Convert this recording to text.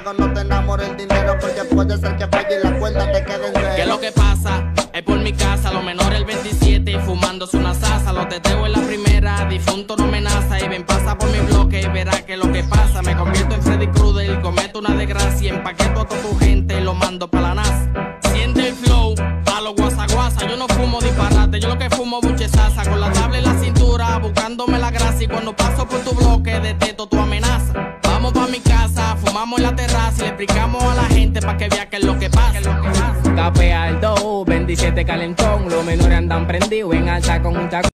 luego no te enamores el dinero, porque puede ser que falle y la cuenta te quede en cero. ¿Qué es lo que pasa? Es por mi casa, los menores el 27 y fumándose una sasa. Los teteo en la primera, difunto no amenaza. Y ven, pasa por mi bloque y verá que es lo que pasa. Me convierto en Freddy Krueger, cometo una desgracia, empaqueto a toda tu gente y lo mando pa' la NASA. Siente el flow, a lo guasa. Yo no fumo disparate, yo lo que fumo buchesasa. Con la tabla en la cintura, buscándome la grasa. Y cuando paso por tu bloque, detesto tu amenaza. Vamos pa' mi casa, fumamos en la terraza y le explicamos a la gente pa' que vea que es lo que pasa. Capea el dough, 27 calentón. Los menores andan prendidos en alta con un